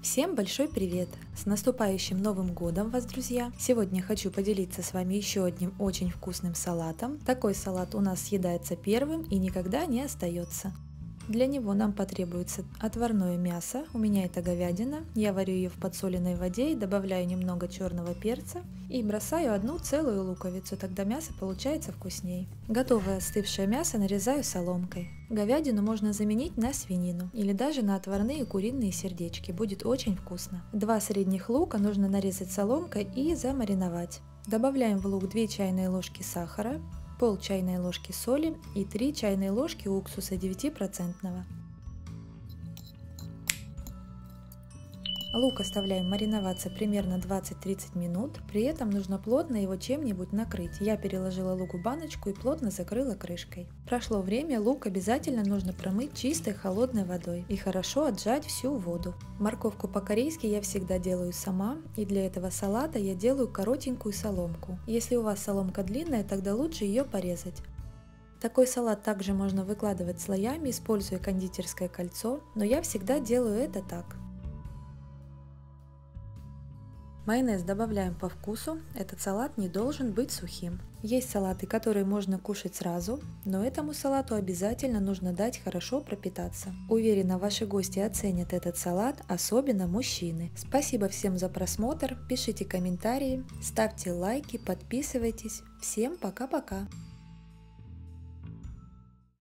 Всем большой привет! С наступающим Новым годом вас, друзья! Сегодня хочу поделиться с вами еще одним очень вкусным салатом. Такой салат у нас съедается первым и никогда не остается. Для него нам потребуется отварное мясо, у меня это говядина, я варю ее в подсоленной воде и добавляю немного черного перца и бросаю одну целую луковицу, тогда мясо получается вкуснее. Готовое остывшее мясо нарезаю соломкой. Говядину можно заменить на свинину или даже на отварные куриные сердечки, будет очень вкусно. 2 средних лука нужно нарезать соломкой и замариновать. Добавляем в лук 2 чайные ложки сахара, пол чайной ложки соли и 3 чайные ложки уксуса 9%. Лук оставляем мариноваться примерно 20-30 минут, при этом нужно плотно его чем-нибудь накрыть. Я переложила лук в баночку и плотно закрыла крышкой. Прошло время, лук обязательно нужно промыть чистой холодной водой и хорошо отжать всю воду. Морковку по-корейски я всегда делаю сама, и для этого салата я делаю коротенькую соломку. Если у вас соломка длинная, тогда лучше ее порезать. Такой салат также можно выкладывать слоями, используя кондитерское кольцо, но я всегда делаю это так. Майонез добавляем по вкусу, этот салат не должен быть сухим. Есть салаты, которые можно кушать сразу, но этому салату обязательно нужно дать хорошо пропитаться. Уверена, ваши гости оценят этот салат, особенно мужчины. Спасибо всем за просмотр, пишите комментарии, ставьте лайки, подписывайтесь. Всем пока-пока!